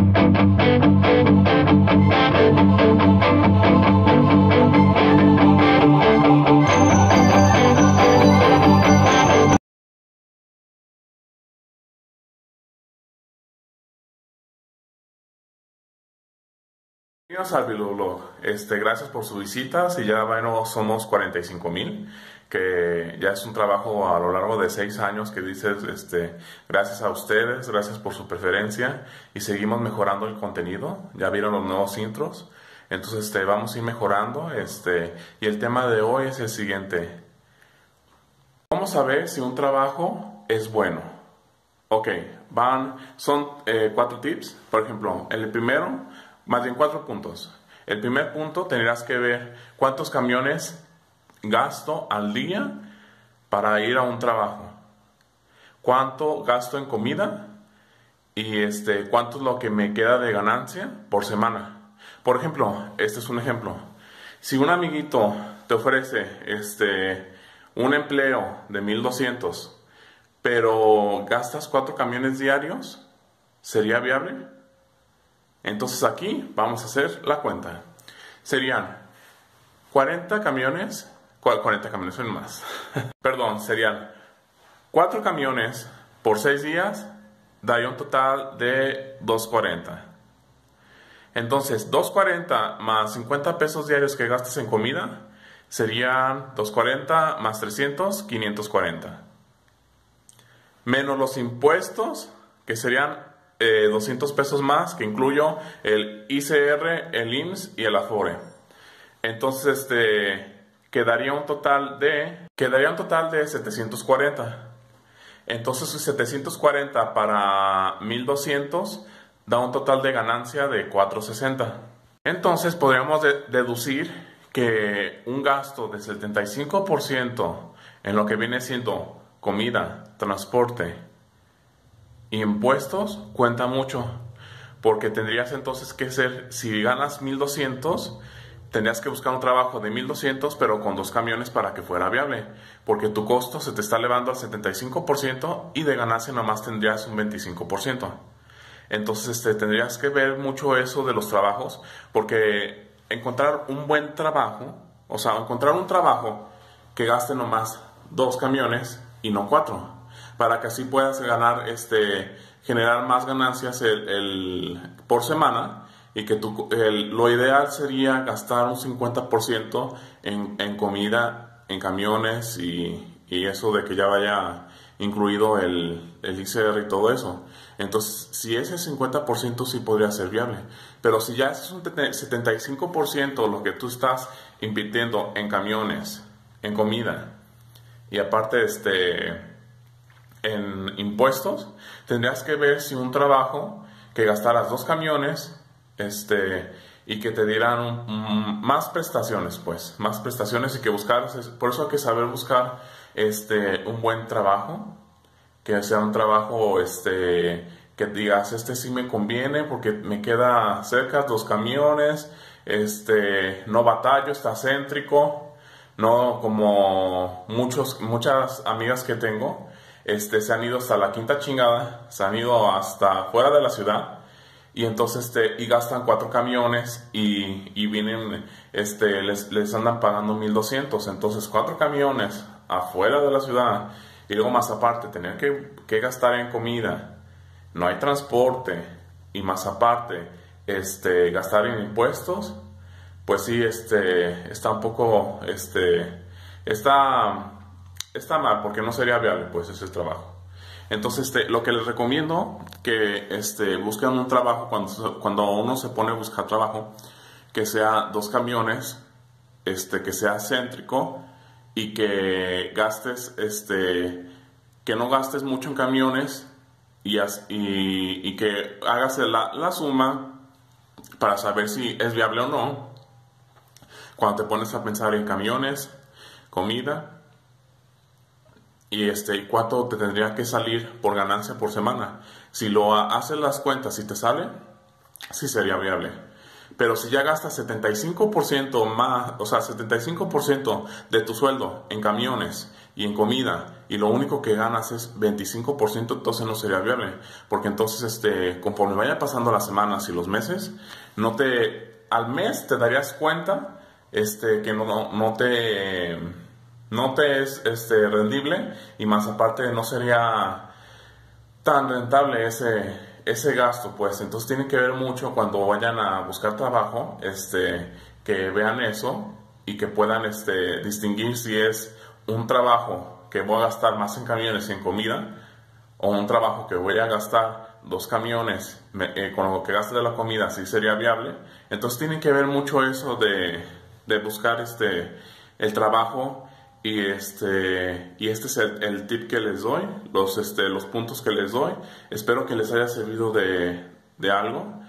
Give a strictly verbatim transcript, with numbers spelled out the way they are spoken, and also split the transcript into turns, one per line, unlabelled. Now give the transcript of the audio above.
Bienvenidos al Bilulog. Este, gracias por sus visitas y ya bueno, somos cuarenta y cinco mil, que ya es un trabajo a lo largo de seis años que dices, este, gracias a ustedes, gracias por su preferencia y seguimos mejorando el contenido. Ya vieron los nuevos intros, entonces este, vamos a ir mejorando. Este, y el tema de hoy es el siguiente: ¿cómo saber si un trabajo es bueno? Ok, van, son eh, cuatro tips. Por ejemplo, el primero, más bien cuatro puntos. El primer punto, tendrás que ver cuántos camiones gasto al día para ir a un trabajo, cuánto gasto en comida y este, cuánto es lo que me queda de ganancia por semana. Por ejemplo, este es un ejemplo. Si un amiguito te ofrece este, un empleo de mil doscientos, pero gastas cuatro camiones diarios, ¿sería viable? Entonces aquí vamos a hacer la cuenta. Serían cuarenta camiones, cuarenta camiones son más. Perdón, serían cuatro camiones por seis días, daría un total de doscientos cuarenta. Entonces, doscientos cuarenta más cincuenta pesos diarios que gastas en comida, serían doscientos cuarenta más trescientos, quinientos cuarenta. Menos los impuestos, que serían Eh, doscientos pesos más, que incluyo el I C R, el I M S S y el Afore. Entonces este quedaría un total de quedaría un total de setecientos cuarenta. Entonces setecientos cuarenta para mil doscientos da un total de ganancia de cuatrocientos sesenta. Entonces podríamos de deducir que un gasto de setenta y cinco por ciento en lo que viene siendo comida, transporte, impuestos cuenta mucho, porque tendrías entonces que ser, si ganas mil doscientos, tendrías que buscar un trabajo de mil doscientos pero con dos camiones para que fuera viable, porque tu costo se te está elevando al setenta y cinco por ciento y de ganancia nomás tendrías un veinticinco por ciento. Entonces este, tendrías que ver mucho eso de los trabajos, porque encontrar un buen trabajo, o sea, encontrar un trabajo que gaste nomás dos camiones y no cuatro, para que así puedas ganar, este, generar más ganancias el, el, por semana, y que tu, el, lo ideal sería gastar un cincuenta por ciento en, en comida, en camiones y, y eso de que ya vaya incluido el, el I C R y todo eso. Entonces, si ese cincuenta por ciento sí podría ser viable, pero si ya es un setenta y cinco por ciento lo que tú estás invirtiendo en camiones, en comida y aparte este en impuestos, tendrías que ver si un trabajo que gastaras dos camiones este, y que te dieran un, un, más prestaciones, pues, más prestaciones y que buscaras, por eso hay que saber buscar este, un buen trabajo, que sea un trabajo este, que digas, este sí me conviene porque me queda cerca dos camiones, este, no batallo, está céntrico, no como muchos, muchas amigas que tengo. Este, se han ido hasta la quinta chingada, se han ido hasta fuera de la ciudad y entonces este, y gastan cuatro camiones y, y vienen, este, les, les andan pagando mil doscientos. Entonces cuatro camiones afuera de la ciudad y luego más aparte tener que, que gastar en comida, no hay transporte y más aparte este, gastar en impuestos, pues sí, este, está un poco, este, está... está mal, porque no sería viable pues ese trabajo. Entonces este, lo que les recomiendo que este, busquen un trabajo cuando, cuando uno se pone a buscar trabajo, que sea dos camiones, este, que sea céntrico y que gastes este, que no gastes mucho en camiones y, y, y que hagas la, la suma para saber si es viable o no cuando te pones a pensar en camiones, comida y este, cuánto te tendría que salir por ganancia por semana. Si lo haces las cuentas y te sale, sí sería viable. Pero si ya gastas setenta y cinco por ciento más, o sea, setenta y cinco por ciento de tu sueldo en camiones y en comida, y lo único que ganas es veinticinco por ciento, entonces no sería viable, porque entonces este, conforme vayan pasando las semanas y los meses, no te, al mes te darías cuenta este, que no, no, no te, no te es este, rendible, y más aparte no sería tan rentable ese, ese gasto, pues. Entonces tiene que ver mucho cuando vayan a buscar trabajo, este, que vean eso y que puedan este, distinguir si es un trabajo que voy a gastar más en camiones y en comida, o un trabajo que voy a gastar dos camiones me, eh, con lo que gaste de la comida, si sería viable. Entonces tiene que ver mucho eso de, de buscar este, el trabajo. Y este, y este es el, el tip que les doy, los, este, los puntos que les doy. Espero que les haya servido de, de algo.